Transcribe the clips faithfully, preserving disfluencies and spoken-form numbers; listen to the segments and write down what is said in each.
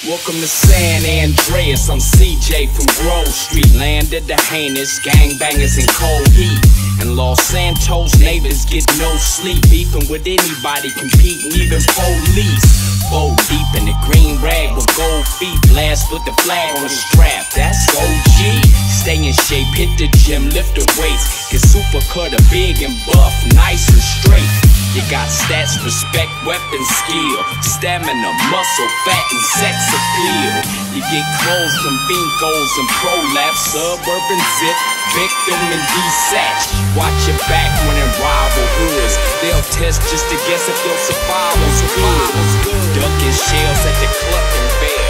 Welcome to San Andreas, I'm C J from Grove Street. Landed the heinous gangbangers in cold heat. And Los Santos neighbors get no sleep. Beefing with anybody, competing, even police. Fold deep in the green rag with gold feet. Blast with the flag on the strap, that's O G. Stay in shape, hit the gym, lift the weights. Get super cutter, big and buff, nice and straight. You got stats, respect, weapon, skill, stamina, muscle, fat, and sex appeal. You get clothes from Binkos and Prolapse, Suburban Zip, Victim and Desatch. Watch your back when in rival hoods. They'll test just to guess if your survival's good. Ducking shells at the Cluck and Bell.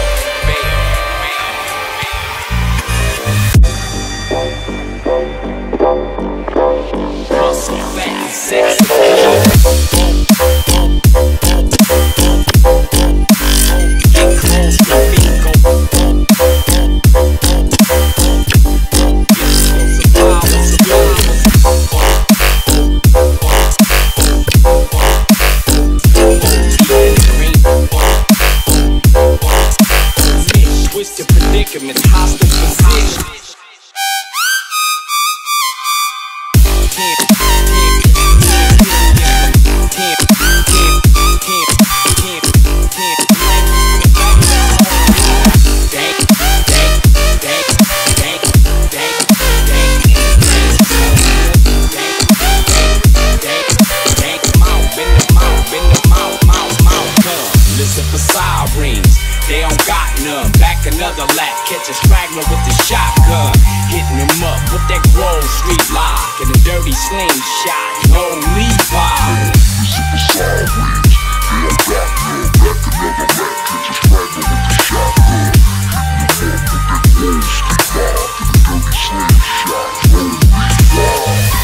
Muscle, fat, and sex appeal. Predicaments, hostile position. Listen for sirens, they don't got none. Back another lap, catch a straggler with the shotgun. Hitting him up with that Grove Street lock and a dirty slingshot, no Levi. Listen for sirens, they don't got none. Back another lap, catch a straggler with the shotgun. Hitting him up with that Grove Street lock and a dirty slingshot, no Levi.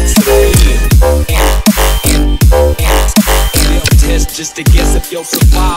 Just to guess if you'll survive.